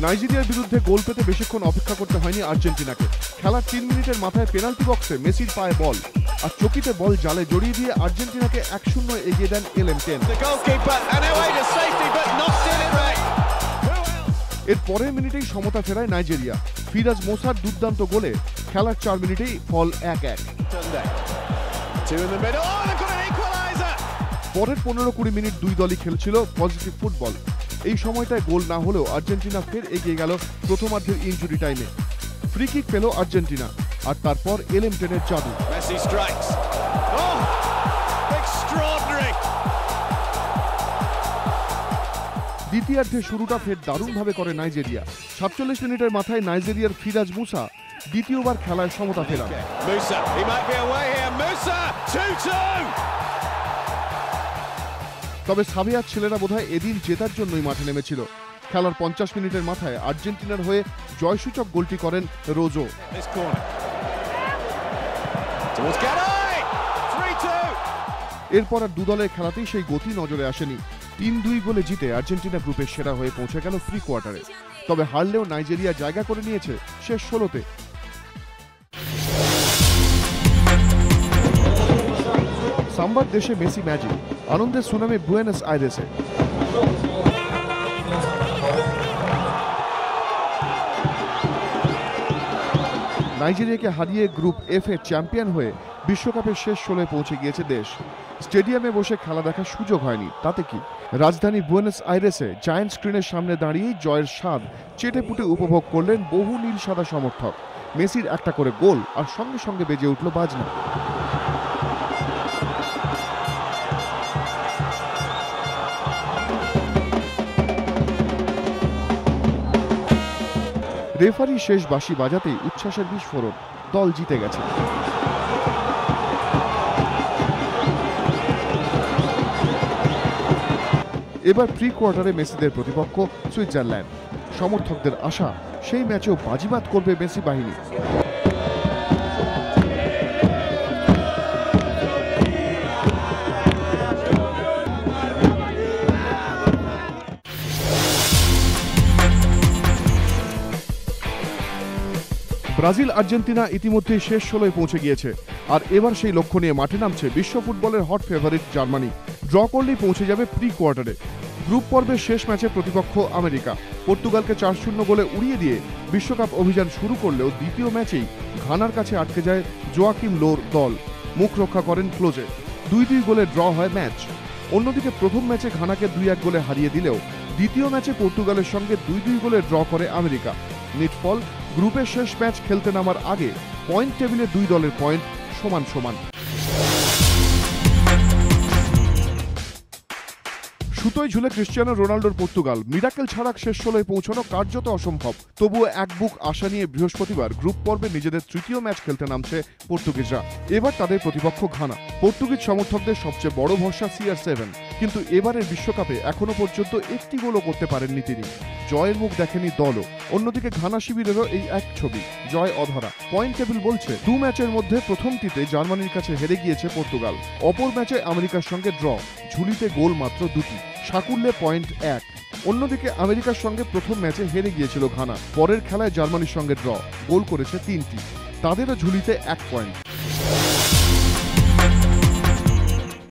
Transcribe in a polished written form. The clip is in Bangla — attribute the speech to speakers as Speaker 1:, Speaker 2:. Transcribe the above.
Speaker 1: নাইজেরিয়ার বিরুদ্ধে গোল পেতে বেশিক্ষণ অপেক্ষা করতে হয়নি আর্জেন্টিনাকে। খেলার 3 মিনিটের মাথায় পেনাল্টি বক্সে মেসির পায়ে বল আর চকিতে বল জালে জড়িয়ে দিয়ে আর্জেন্টিনাকে 1-0 এগিয়ে দেন LM10। এর পরের মিনিটেই সমতা ফেরায় নাইজেরিয়া। ফিরাজ মোসার দুর্দান্ত গোলে খেলার 4 মিনিটেই ফল 1-1। পরের 15-20 মিনিট দুই দলই খেলছিল পজিটিভ ফুটবল। এই সময়টায় গোল না হলেও আর্জেন্টিনা ফের এগিয়ে গেল প্রথমার্ধের ইনজুরি টাইমে। ফ্রি কিক পেল আর্জেন্টিনা আর তারপর LM10-এর জাদু। দ্বিতীয়ার্ধে শুরুটা ফের দারুণভাবে করে নাইজেরিয়া। 47 মিনিটের মাথায় নাইজেরিয়ার ফিরাজ মুসা দ্বিতীয়বার খেলায় সমতা ফেরান। তবে সাবিয়ার ছেলেরা বোধহয় এদিন জেতার জন্যই মাঠে নেমেছিল। খেলার 50 মিনিটের মাথায় আর্জেন্টিনার হয়ে জয়সূচক গোলটি করেন রোজো। এরপর আর দুদলের খেলাতেই সেই গতি নজরে আসেনি। 3-2 গোলে জিতে আর্জেন্টিনা গ্রুপের সেরা হয়ে পৌঁছে গেল প্রি কোয়ার্টারে। তবে হারলেও নাইজেরিয়া জায়গা করে নিয়েছে শেষ 16তে। সাম্বার দেশে মেসি ম্যাজিক, আনন্দের সুনামে বুয়েনোস আইরেসে। নাইজেরিয়াকে হারিয়ে গ্রুপ F এর চ্যাম্পিয়ন হয়ে বিশ্বকাপের শেষ 16-এ পৌঁছে গিয়েছে দেশ। স্টেডিয়ামে বসে খেলা দেখার সুযোগ হয়নি, তাতে কি? রাজধানী বুয়েনোস আইরেসে জায়ান্ট স্ক্রিনের সামনে দাঁড়িয়েই জয়ের স্বাদ চেটেপুটে উপভোগ করলেন বহু নীল সাদা সমর্থক। মেসির একটা করে গোল আর সঙ্গে সঙ্গে বেজে উঠল বাজনা। রেফারি শেষ বাঁশি বাজাতেই উচ্ছ্বাসের বিস্ফোরণ, দল জিতে গেছে। এবার প্রি কোয়ার্টারে মেসিদের প্রতিপক্ষ সুইজারল্যান্ড। সমর্থকদের আশা সেই ম্যাচেও বাজিমাত করবে মেসি বাহিনী। ব্রাজিল আর্জেন্টিনা ইতিমধ্যেই শেষ 16-এ পৌঁছে গিয়েছে আর এবার সেই লক্ষ্য নিয়ে মাঠে নামছে বিশ্ব ফুটবলের হট ফেভারিট জার্মানি। ড্র করলেই পৌঁছে যাবে প্রি কোয়ার্টারে। গ্রুপ পর্বের শেষ ম্যাচে প্রতিপক্ষ আমেরিকা। পর্তুগালকে 4-0 গোলে উড়িয়ে দিয়ে বিশ্বকাপ অভিযান শুরু করলেও দ্বিতীয় ম্যাচেই ঘানার কাছে আটকে যায় জোয়াকিম লোর দল। মুখ রক্ষা করেন ক্লোজে। 2-2 গোলে ড্র হয় ম্যাচ। অন্যদিকে প্রথম ম্যাচে ঘানাকে 2-1 গোলে হারিয়ে দিলেও দ্বিতীয় ম্যাচে পর্তুগালের সঙ্গে 2-2 গোলে ড্র করে আমেরিকা। নিটফল গ্রুপের শেষ ম্যাচ খেলতে নামার আগে পয়েন্ট টেবিলে দুই দলের পয়েন্ট সমান সমান। সুতোয় ঝুলে ক্রিশ্চিয়ানো রোনাল্ডোর পর্তুগাল। মিরাকেল ছাড়া শেষ 16-এ পৌঁছানো কার্যত অসম্ভব। তবুও এক বুক আশা নিয়ে বৃহস্পতিবার গ্রুপ পর্বে নিজেদের তৃতীয় ম্যাচ খেলতে নামছে পর্তুগিজরা। এবার তাদের প্রতিপক্ষ ঘানা। পর্তুগিজ সমর্থকদের সবচেয়ে বড় ভরসা CR7, কিন্তু এবারের বিশ্বকাপে এখনো পর্যন্ত একটি গোলও করতে পারেননি তিনি। জয়ের মুখ দেখেনি দলও। অন্যদিকে ঘানা শিবিরেরও এই এক ছবি, জয় অধরা। পয়েন্ট টেবিল বলছে 2 ম্যাচের মধ্যে প্রথমটিতে জার্মানির কাছে হেরে গিয়েছে পর্তুগাল। অপর ম্যাচে আমেরিকার সঙ্গে ড্র, ঝুলিতে গোল মাত্র 2টি, সাকুল্যে পয়েন্ট 1। অন্যদিকে আমেরিকার সঙ্গে প্রথম ম্যাচে হেরে গিয়েছিল ঘানা। পরের খেলায় জার্মানির সঙ্গে ড্র, গোল করেছে 3টি, তাদেরও ঝুলিতে 1 পয়েন্ট।